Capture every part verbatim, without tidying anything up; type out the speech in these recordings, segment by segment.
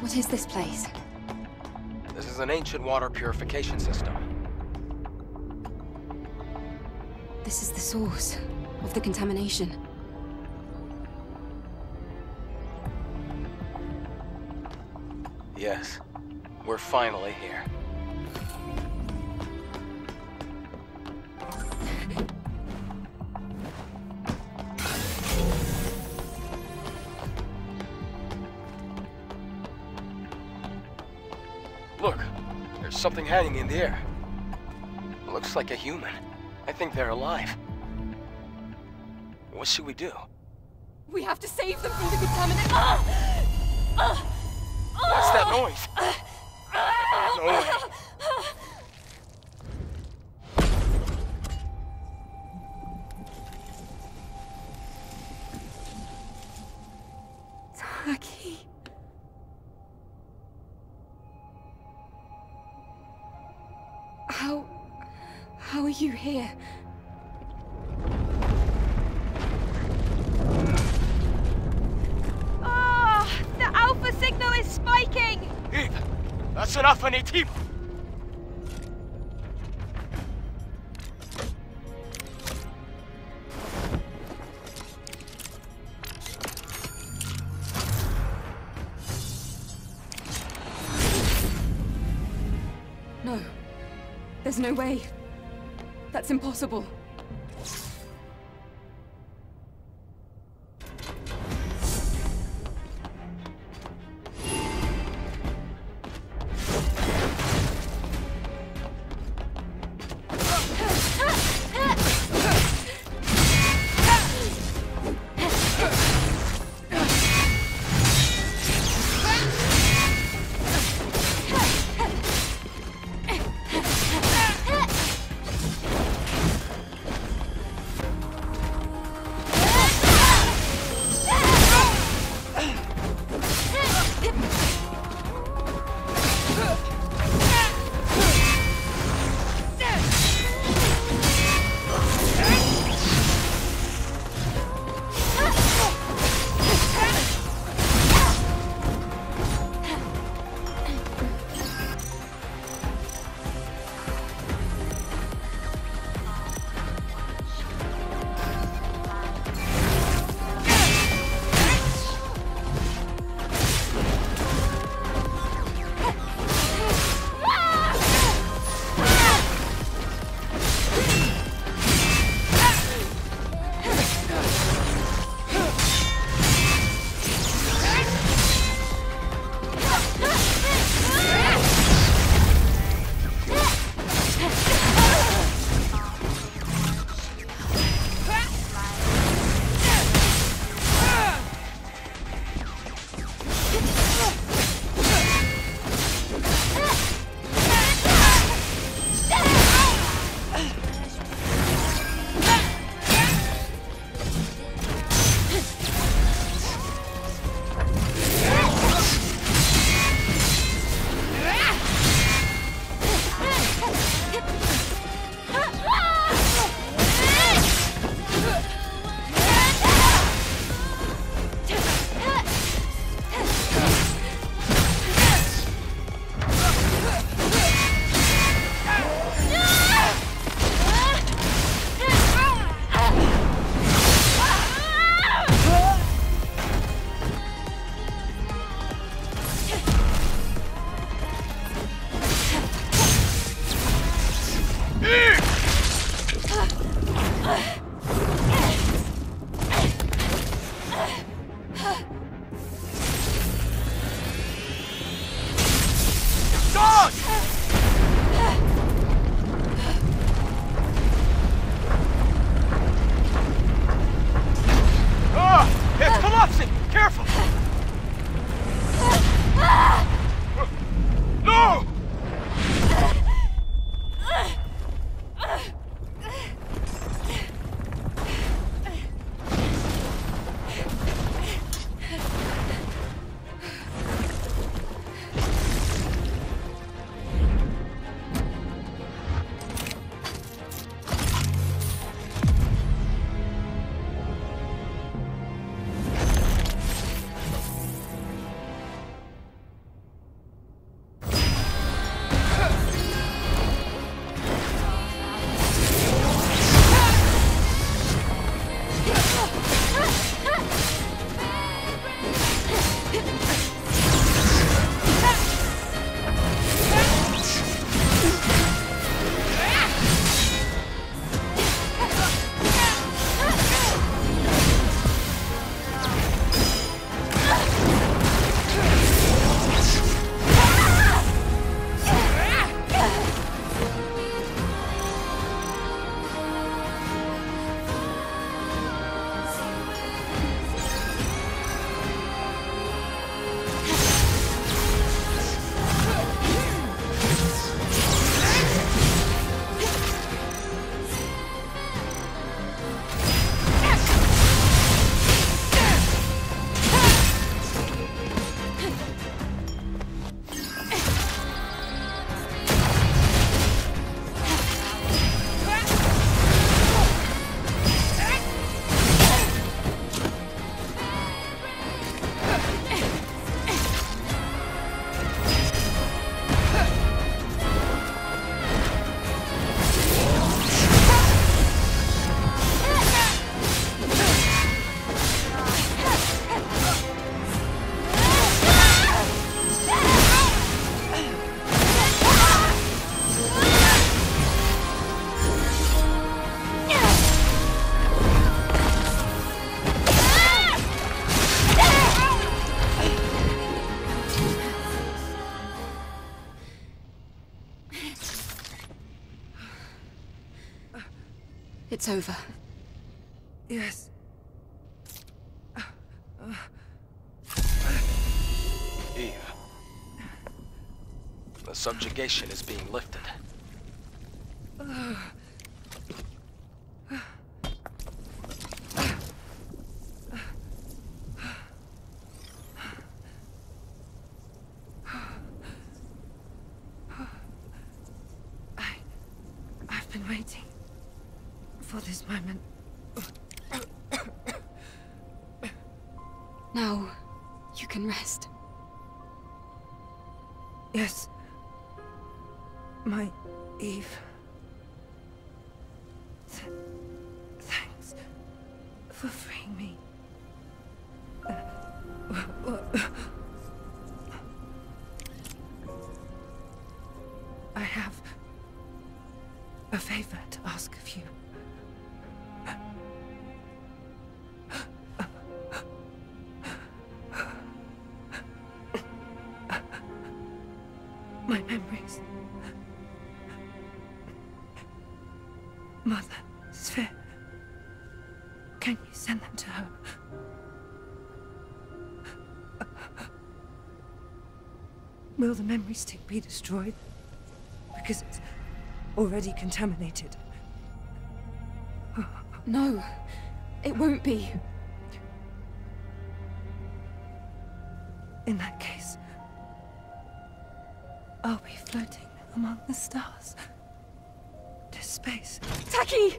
What is this place? This is an ancient water purification system. This is the source of the contamination. Yes, we're finally here. Look, there's something hanging in the air. Looks like a human. I think they're alive. What should we do? We have to save them from the contaminant. Ah! Ah! What's that noise? No way. Taki. How... how are you here? Ah, oh, the Alpha signal is spiking! Eve, that's enough, Anitiba! No. There's no way. That's impossible. It's over. Yes. Eve. The subjugation is being lifted. I... I've been waiting for this moment. Now, you can rest. Yes. My Eve. Th thanks for freeing me. Uh, I have a favor to ask of you. My memories. Mother, Sphere. Can you send them to her? Will the memory stick be destroyed? Because it's already contaminated. No, it won't be. In that case, I'll be floating among the stars to space. Taki!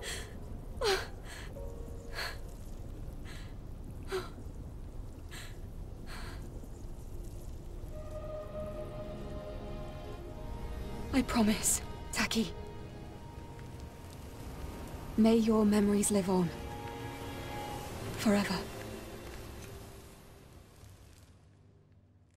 I promise, Taki. May your memories live on. Forever.